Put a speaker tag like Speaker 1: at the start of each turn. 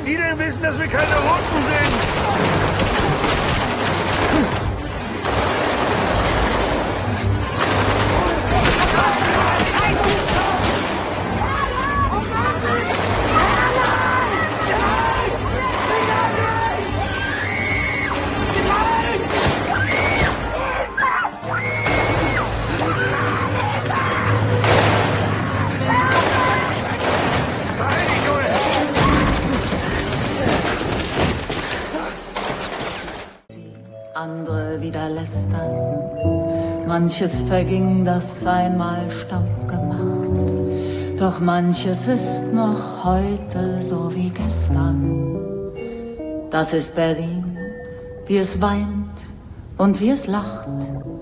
Speaker 1: die denn wissen, dass wir keine Roten sind?
Speaker 2: Andere wieder lästern, manches verging, das einmal Staub gemacht, doch manches ist noch heute so wie gestern. Das ist Berlin, wie es weint und wie es lacht.